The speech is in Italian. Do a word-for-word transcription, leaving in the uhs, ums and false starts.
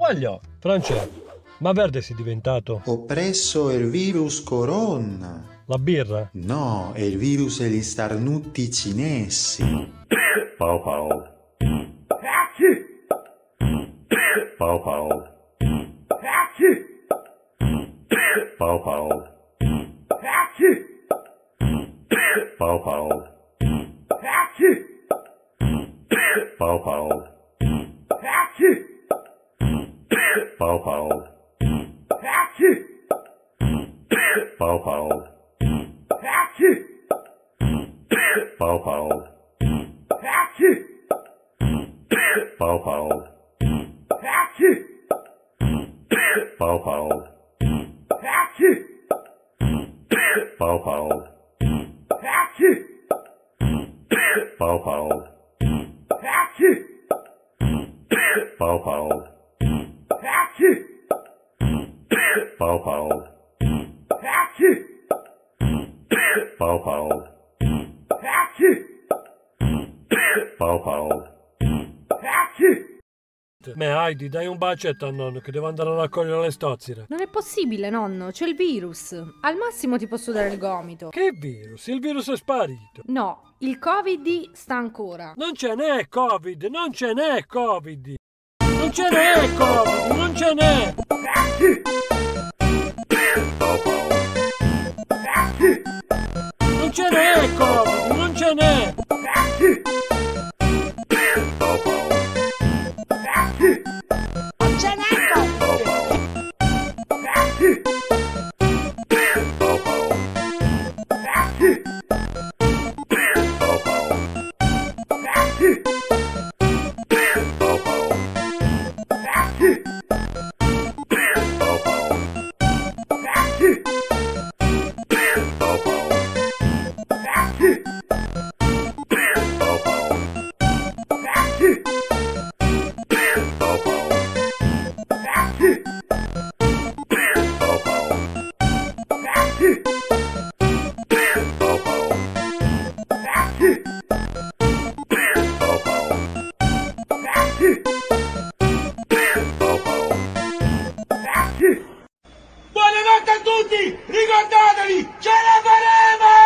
sbagliò. Francesco, ma verde sei diventato? Ho preso il virus corona. La birra? No, è il virus degli starnuti cinesi. Pao pao. Pao pao. Pao pao. Pao pao. Pao pao. Pao pao. Pao pao. Pao pao. Pao pao. Pao pao. Pao pao. Pao pao. Pao pao. Pao pao. Pao pao. Pao pao. Me Heidi, dai un bacetto a nonno che devo andare a raccogliere le stozzire. Non è possibile, nonno, c'è il virus. Al massimo ti posso dare il gomito. Che virus? Il virus è sparito. No, il Covid sta ancora. Non ce n'è Covid, non ce n'è Covid. Non ce n'è Covid, non ce n'è. Non ce n'è Covid, non ce n'è. Buonanotte a tutti! Ricordatevi, ce la faremo!